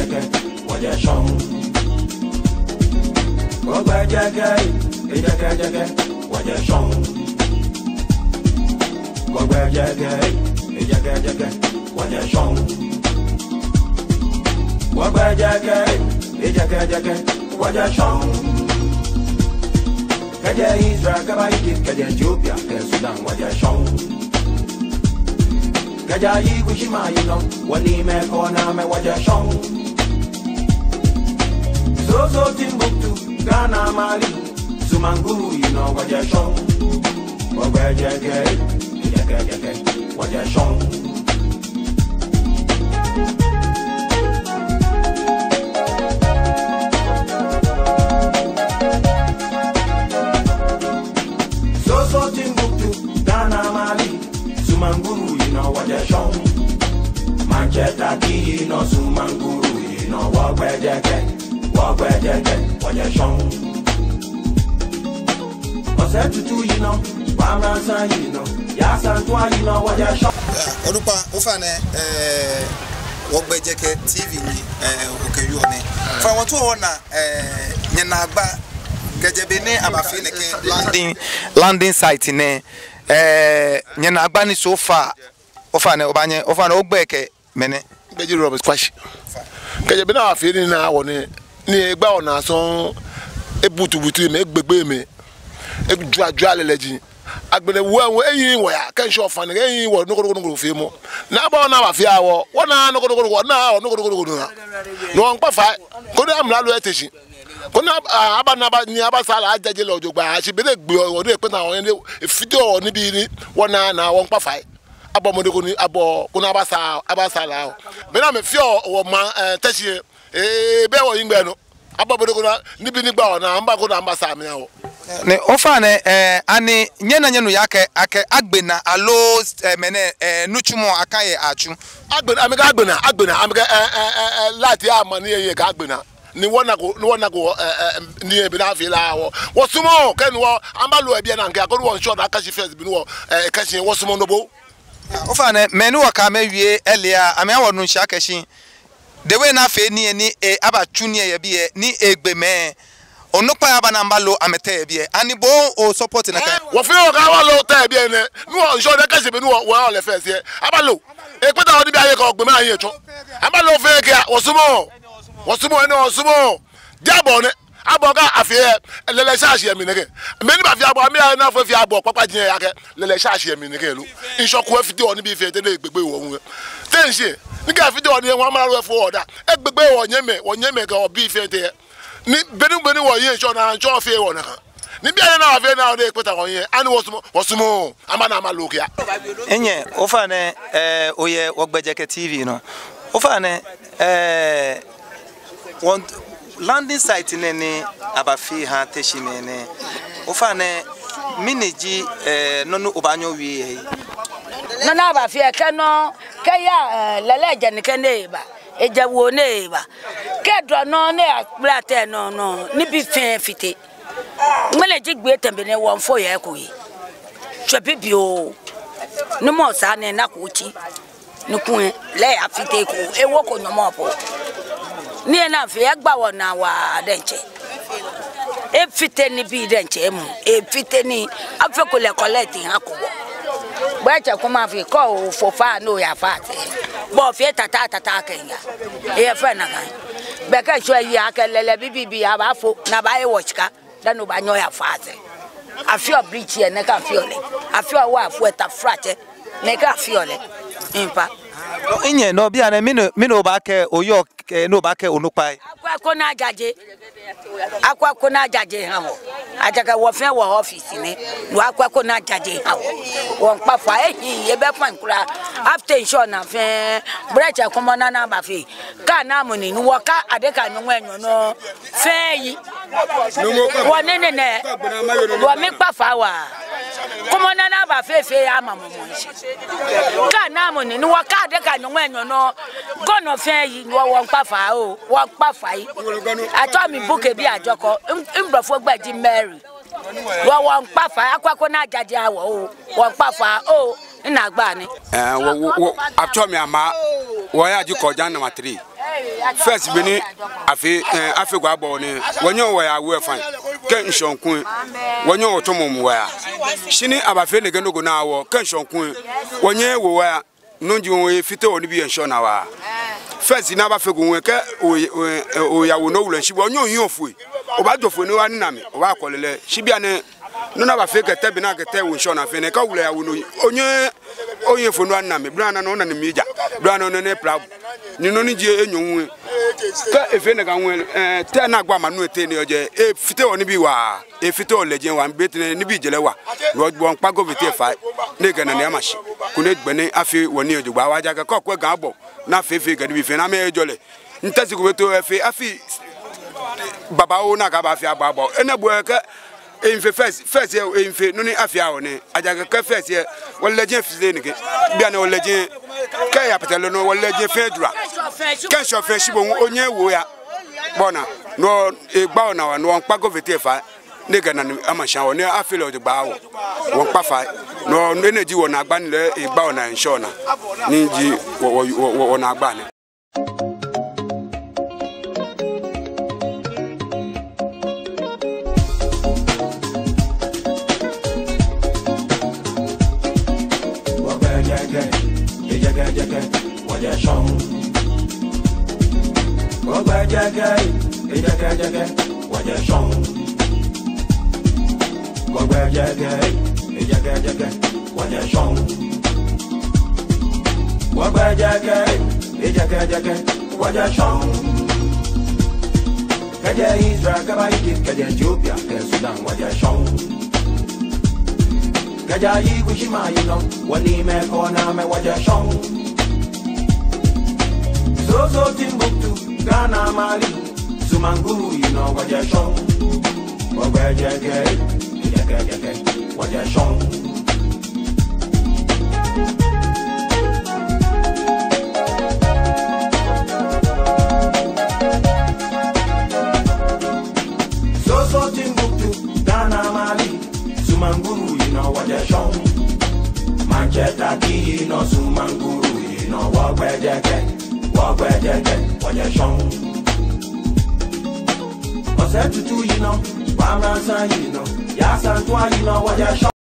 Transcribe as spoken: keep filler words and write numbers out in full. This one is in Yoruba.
jeke waje shon Wagwe jeke jeke jeke waje shon Wagwe jeke jeke jeke waje shon Wagwe jeke jeke jeke waje shon Kaje Israel kaba Egypt kaje Ethiopia ke Sudan waje shon Kaja yi kushima you know wani me kona me waje shon So so Timbuktu Ghana Mali Sumanguru you know waje shon Wagwe jeke jeke jeke waje shon So so Timbuktu Ghana Mali Sumanguru you know waje shon Manchester ki you know Sumanguru you know wagwe jeke wagwe jeke waje shon Ose tutu you know Wamransan you know Yasantwa you know waje shon Odupa ofane eh wagwe jeke T V ni eh okeyu oni fa won to wona eh nyenagba kejebene abafile ke landing landing site ne eh nyenagba ni so far ofane obanye ofane ogbeke mene beji Robert kwashi kejebene afile na woni ni egba ona so ebutubutu me egbegbe me ejua leleji agbele wo eyin wo ya kan sho fan eyin wo no gogogo fe mo na ba na ba fi awo wona no gogogo na no gogogo na no npa fa ko na amla lo Teshie ko na aba na ba ni aba sala ajaje lo jogba a se bele gbe o de pe na won video ni bi ni wona na won pa fa abo mo de ko ni abo ko na aba sa aba sala me na me fi o ma Teshie e be wo yin gbe no abo mo de ko na ni bi ni gba o na amba ko na amba sa me awo ne ofane eh ani nyena nyenu yake ake agbena alo eh, mene eh, nuchumo akaye achu agbena amega agbena agbena amega eh eh lati amani ye ka agbena ni wona go ni wona go eh ni e bi na fi la wo wo sumo ken wo ambalo e bi na nka ko wo short akashi first bi no eh kashi wo sumo no bo ofane menu waka mewie elia ame awonu nshia kashi the way na fe ni ni e abachu ni ye bi ni egbeme onukpa ya bana mbalo amete ebie ani bo o support na kan wo fi o ka wa lo te ebie ne nu o so de kase be nu wo o le fe se abalo e pe ta oni bi aye ka ogbe ma aye tun abalo fe ke wo sumo wo sumo ene wo sumo jabo ne abo ka afie lele shashi emi ne ke me ni ba fi abo mi na fo fi abo papa jin ya ke lele shashi emi ne ke lu inso ku fi de oni bi fe te de gbegbe wo wu Teshie ni ka fi de oni won ma ro fo oda e gbegbe wo nyeme wo nyeme ka obi fe te ni benu benu wo yin so na ncho fe wo na ni bia na afi na o de peta won yin ani wo sumo wo sumo ama na ama lokia enye ofane eh oye wogbejeke T V no ofane eh won landing site ne ni abafi ha Teshie ne ne ofane miniji eh nonu obanyo wi na na abafi e ke no ke ya leleje ni ke ne ba ejawo ne ba kedro no ne aplate no no ni bi fin fite ngele jigbe tembe ne won fo ye ko yi hwe bibio ni mo sa ne na ko chi ni kun le afite ko ewo ko nyomo po ni na fe agba wona wa denche e fite ni bi denche mu e fite ni afa ko le collect han ko gbacha ko ma fi ko fo fa no ya fa te bo fi tata tata kenya e fa na kan be ka so yi akelele bibibi aba fo na ba e wochka da no ba nyo ya fa te afio bridge e ne ka fiole afio wa fu eta frate ne ka fiole impa enye no bia na mino mino ba ke oyo no ba ke onukpa akwa ko na jaje akwa ko na jaje ha wo ajaga wo fe wo office ni wo akwa ko na jaje ha wo won pa fa ehin ye be fan kura after insure na fe brecha ko mo na na ba fe ka na mo ni wo ka adeka nyu enyo no fe yi wo ne ne ne wo mi pa fa wa ko mo na na ba fe fe ama mo mo ka na mo ni wo ka adeka nyu enyo no go no fe yi wo won pa fa o won pa fa yi ato mi buke bi ajoko imbrofo gbaji Mary wo won pa fa akwako na jaje awo o won pa fa o ina gba ni eh wo ato mi ama wo ya ji ko jan number three first bini afi afi gwa bo ni wonyo wa ya we fan ke nshonkun wonyo otomom wa ya shini abafe ne ganogo na awo ke nshonkun wonye wo wa nonji won we fite oni bi ensho na wa first na abafe go we ke o ya wo no wulan shi wonyo yin ofu oba dofo ni wa nna me oba akolele shibia ne no na abafe ke tebi na ke te wo ensho na fe ne ka wula ya wo no onye oyin fo no nna me brana no na ne meja brana no ne proud ni no ni je enyo ka efe ne ka nwe eh te na agba manu ete ni oje e fite oni bi wa e fite o leje wa betene ni bi jele wa ro gbo npa go fite fa ne ga na ne amashi kune gbene afi woni ojugba wa ja ka ko ko gan bo na fefe ga ni bi fe na me ejole ntasi ko beto efe afi baba o na ka ba fi agba bo ene bo ka infe first first e infe no ni afia oni ajaga ka first e wala je fise ni ke bia na wala je ka ya petelo no wala je fedra ka chauffeur shibo onye wo ya bona no e gba ona wa no npa go vete fa ne ga na amasha oni afile o de gba wo won pa fa no energy wo na agba ni le e gba ona ensure na ni ji wo na agba ni Waja shong Ogba jaga Ejaga jaga Waja shong Ogba jaga Ejaga jaga Waja shong Ogba jaga Ejaga jaga Waja shong Kaja Israel kaba Egypt kaja Ethiopia ke Sudan waja shong Kaja Igushima you know wani me kona me waja shong So so Timbuktu, Ghana, Mali, Sumanguru, you know what you're showing. What where you get, you get, you get, what you're showing. So so Timbuktu, Ghana, Mali, Sumanguru, you know what you're showing. Manchester, you know Sumanguru, you know what where you get. Walk where you get, what you're showing. What's that to do, you know? Why I'm not saying, you know? Yes, and why you know what you're showing.